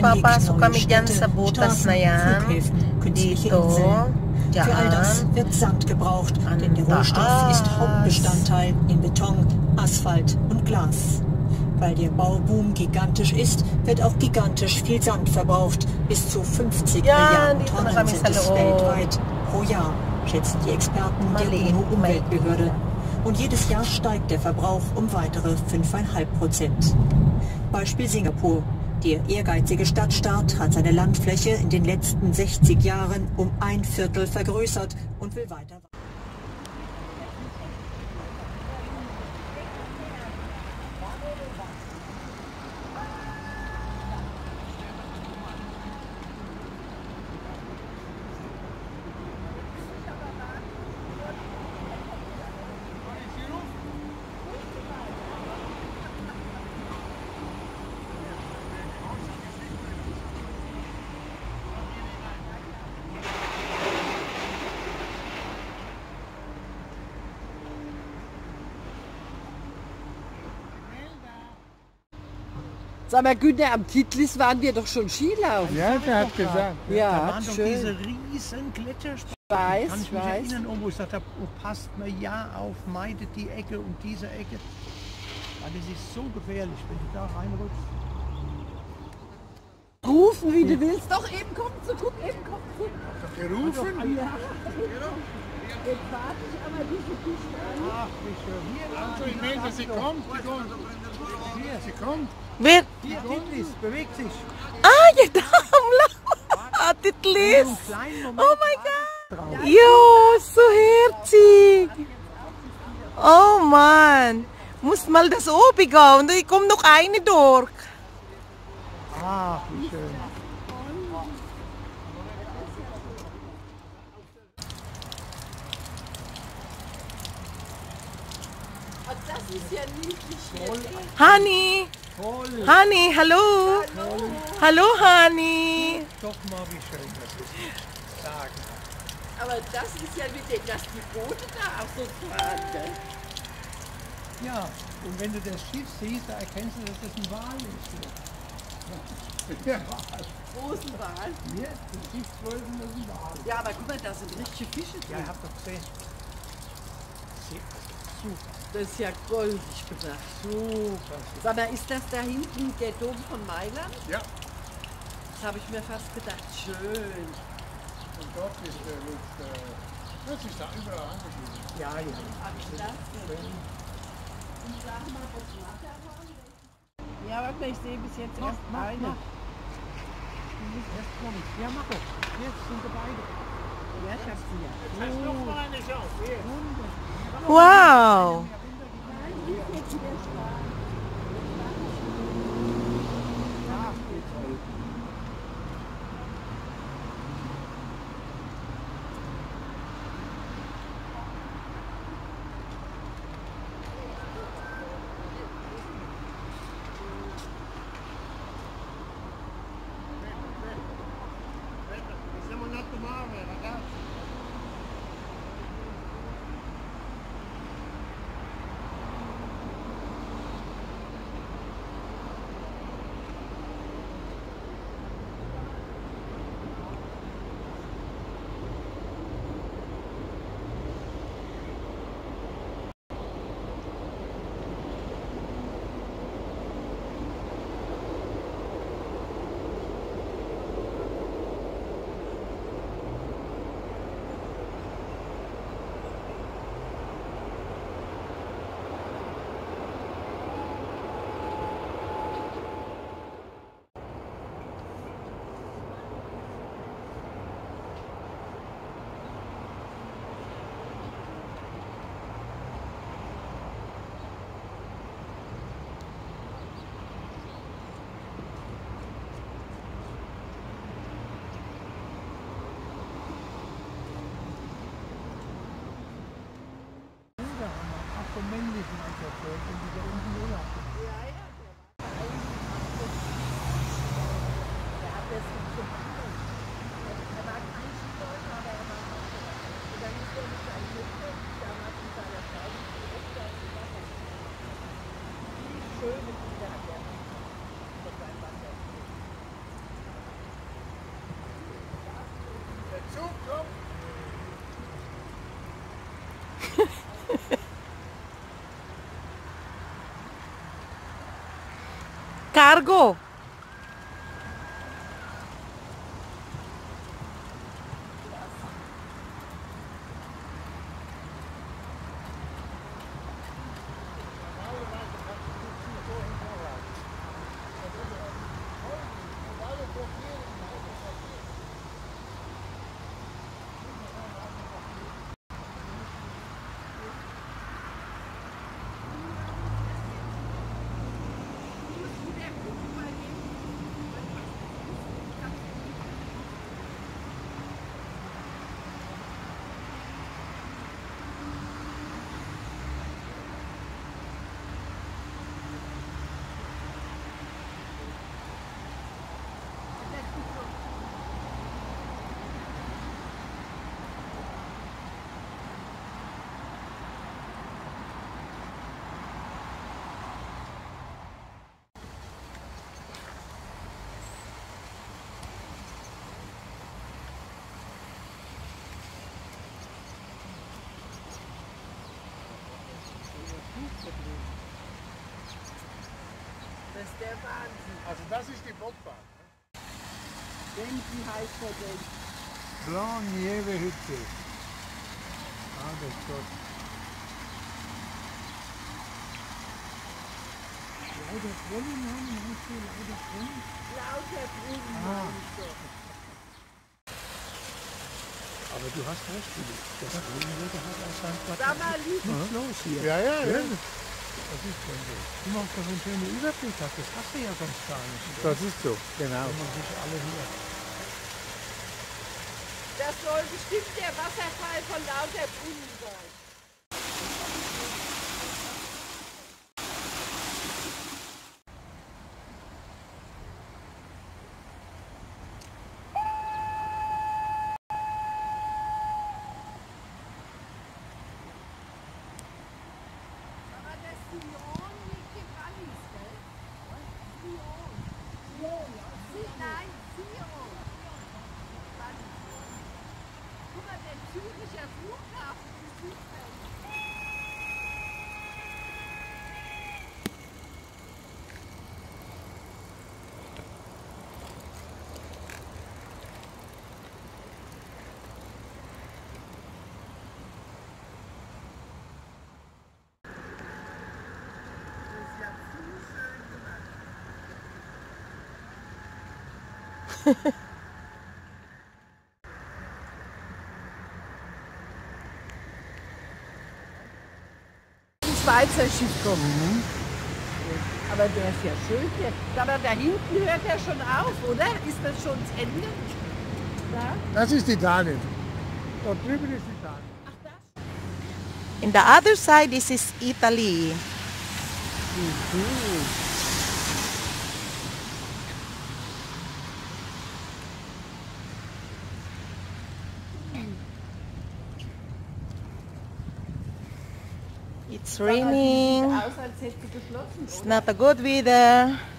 papasok kami dyan sa butas na yan. Dito. Für all das wird Sand gebraucht, denn der Rohstoff ist Hauptbestandteil in Beton, Asphalt und Glas. Weil der Bauboom gigantisch ist, wird auch gigantisch viel Sand verbraucht. Bis zu 50 Milliarden Tonnen sind es weltweit pro Jahr, schätzen die Experten der UNO-Umweltbehörde. Und jedes Jahr steigt der Verbrauch um weitere 5,5%. Beispiel Singapur. Der ehrgeizige Stadtstaat hat seine Landfläche in den letzten 60 Jahren um 1/4 vergrößert und will weiter. Sag mal, Günther, am Titlis waren wir doch schon Skilaufen. Ja, der hat gesagt. Ja, da waren doch schön. diese riesen Gletscherspalten. Kann ich mich erinnern, wo ich gesagt habe, oh, passt mal ja auf, meidet die Ecke und diese Ecke. Weil es ist so gefährlich, wenn du da reinrutschst. Rufen, wie du willst. Doch, eben kommt zu, guck, eben kommt zu. Habt ihr rufen? Ja. Jetzt warte ich aber diese Kiste an. Ach, wie schön. Hier, also, ich meine, sie kommt. Hier, sie kommt. Wer? Hier, Titlis, bewegt sich. Ah, ja, da am Lauf. Titlis. Oh mein Gott. Jo, so herzig. Oh Mann. Muss mal das oben gehen und ich komme noch eine durch. Ach, wie schön. Das ist ja niedlich. Honey. Toll. Honey, hallo. Hallo, Honey. Doch mal, wie schön das ist. Sagen. Aber das ist ja mit dem, dass die Boote da auch so fahren, gell? Ja, und wenn du das Schiff siehst, da erkennst du, dass das ein Wal ist. Ja, Großen Wal. hier, du siehst wohl, das ist ein Wal. Ja, aber guck mal, da sind richtige Fische Ja, drin. ich hab doch gesehen. Super, Das ist ja goldig gemacht. super. Sag mal, ist das da hinten der Dom von Mailand? Ja, Das habe ich mir fast gedacht. Schön. und dort ist der das ist da überall angeschrieben. Ja, ja. Ja, warte, ich sehe bis jetzt erst eine. Du musst erst kommen. Ja, mach doch. Jetzt sind wir beide. Ja, ich hab sie ja. Das ist noch mal eine Chance. Hier. Wow. Siamo un attimo male, ragazzi. Vom männlichen Ankerfeld, wenn die da unten Urlaub haben. cargo. Das ist der Wahnsinn. Also das ist die Bobbahn. Denn wie heißt er denn? Blanc-Nieve-Hütte. Ah, das ist Gott. Lauter Brunnen haben, meinst du? Lauter Brunnen? Lauter Brunnen. Ah. meinst du? Aber du hast recht, Philipp. Das Brunnenwetter hat aus seinem Da Quartal mal liegen. nichts los hier. Ja, ja, ja. Das ist schon so. Du machst doch einen schönen Überblick, das hast du ja sonst gar nicht. Das ist so, genau. Wenn man sich alle hier. Das soll bestimmt der Wasserfall von Lauter Brunnen sein. Aber das Sion liegt im Wallis, gell? Sion. Nein, Sion. Wallis. Guck mal, der Züricher Flughafen ist super. Ein Schweizer Schiff kommen. Aber der ist ja schön. Aber da hinten hört er schon auf, oder? Ist das schon das Ende? Da? Das ist Italien. Dort drüben ist Italien. Ach, das? In the other side, this is Italy. It's raining. Aus, als hätte sie geschlossen. It's not a good weather.